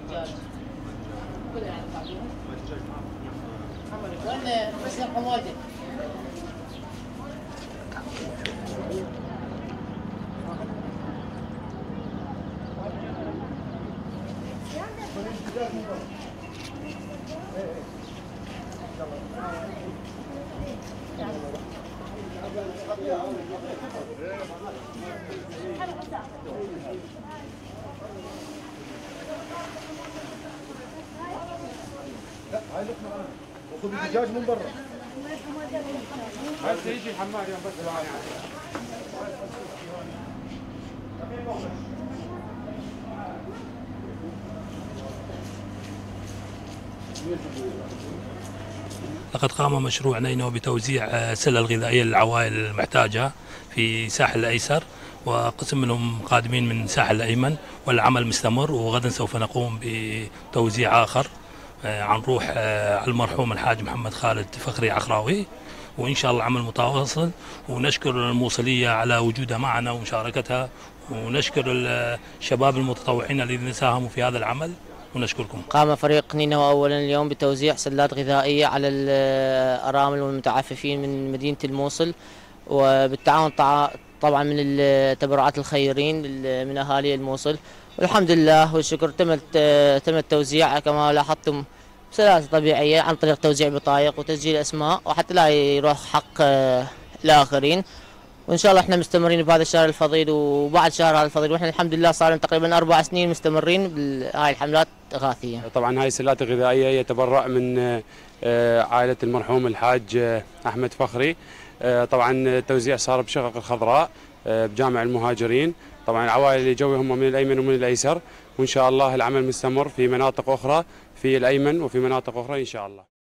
لا هاي لقمة أنا وخذ الدجاج من برا. بس يجي الحمار يوم بس لقد قام مشروع نينو بتوزيع السلة الغذائية للعوائل المحتاجة في ساحل الأيسر، وقسم منهم قادمين من ساحل الأيمن، والعمل مستمر. وغدا سوف نقوم بتوزيع آخر عن روح المرحوم الحاج محمد خالد فخري عخراوي، وإن شاء الله العمل متواصل. ونشكر الموصلية على وجودها معنا ومشاركتها، ونشكر الشباب المتطوعين الذين ساهموا في هذا العمل، ونشكركم. قام فريق نينو أولا اليوم بتوزيع سلات غذائية على الأرامل والمتعففين من مدينة الموصل، وبالتعاون طبعا من التبرعات الخيرين من أهالي الموصل، والحمد لله والشكر تم التوزيع كما لاحظتم بسلاسة طبيعية عن طريق توزيع بطايق وتسجيل أسماء، وحتى لا يروح حق الآخرين. وإن شاء الله احنا مستمرين بهذا الشهر الفضيل وبعد شهر هذا الفضيل، واحنا الحمد لله صار لنا تقريبا 4 سنين مستمرين بهاي الحملات الإغاثية. طبعا هاي السلات الغذائية يتبرع من عائلة المرحوم الحاج أحمد فخري. طبعا التوزيع صار بشقق الخضراء بجامع المهاجرين. طبعا العوائل اللي جوي هم من الأيمن ومن الأيسر، وإن شاء الله العمل مستمر في مناطق أخرى في الأيمن وفي مناطق أخرى إن شاء الله.